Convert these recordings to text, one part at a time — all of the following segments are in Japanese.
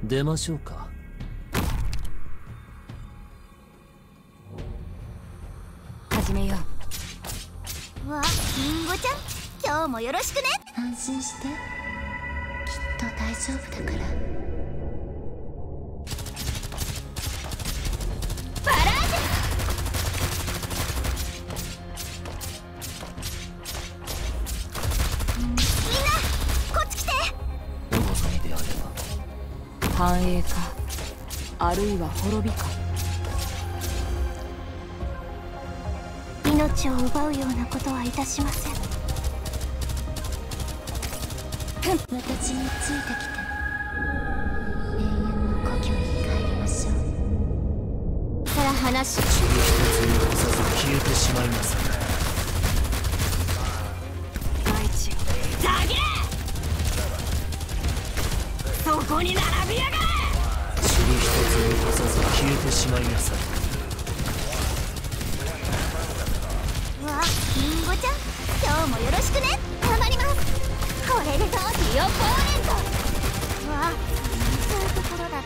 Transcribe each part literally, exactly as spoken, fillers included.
出ましょうか。 始めよう。わ、りんごちゃん、今日もよろしくね。 安心して、きっと大丈夫だから。 バラージュ。みんなこっち来て。 お望みであれう。繁栄か、あるいは滅びか。 命を奪うようなことはいたしません。 私についてきて、永遠の故郷に帰りましょう。 から話。 ば塵一つ残さず消えてしまいなさい。 大地下げれ。そこに並びやがれ。 塵一つ残さず消えてしまいなさい。 うわ、りんごちゃん、今日もよろしくね。頑張ります。これでどうディオポーネント。うわ、そういうところだった。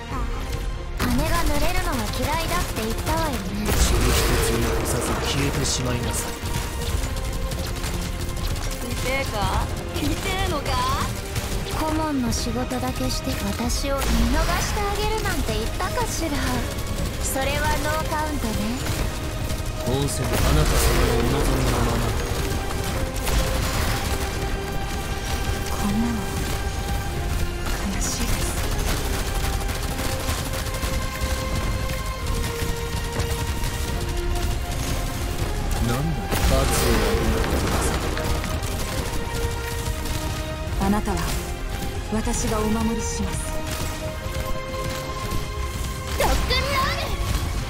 羽が濡れるのが嫌いだって言ったわよね。 塵一つ残さず消えてしまいなさい。 痛えか痛えのか。 顧問の仕事だけして私を見逃してあげるなんて言ったかしら。それはノーカウントね。 仰せのあなた様のお望みのまま。 こんなの悲しいです。 なんだ罰をあげなくてください。 あなたは私がお守りします。 ロックンロール。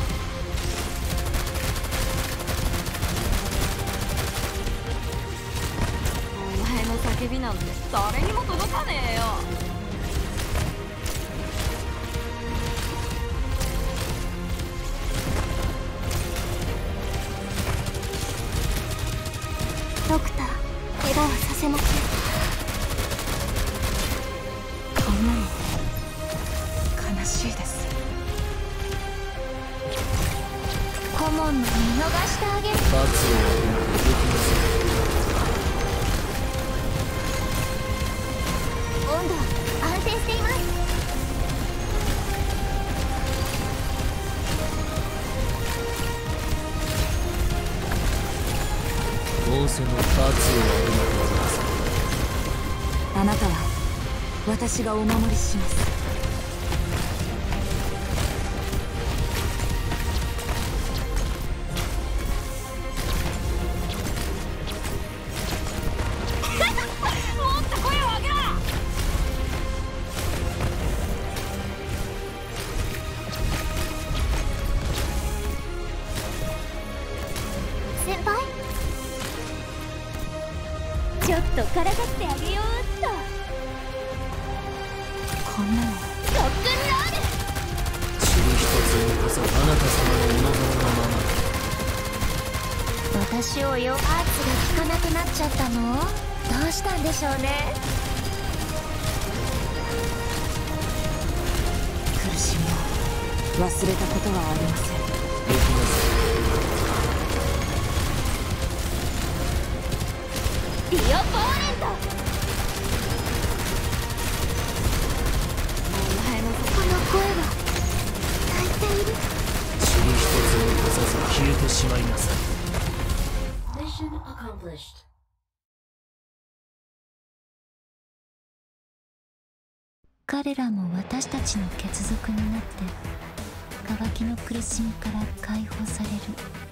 お前の叫びなんて誰にも届かねえよ。 ドクター、怪我はさせません。 こんなの悲しいです。 顧問の見逃してあげる。 罰をあげなくてできません。 温度安定しています。 仰せの罰をあげなくてください。 あなたは私がお守りします。 もっと声を上げろ。先輩、ちょっとからかってあげようっと。 こんなのロックンロール。 塵一つ残さずあなた様のお望みのまま。 私をよ、アーツが効かなくなっちゃったの？どうしたんでしょうね。 苦しみを忘れたことはありません。 できません。 ディオポーネント。 お前のこの声は泣いている。 塵一つ残さず消えてしまいなさい。 Mission accomplished. 彼らも私たちの血族になって渇きの苦しみから解放される。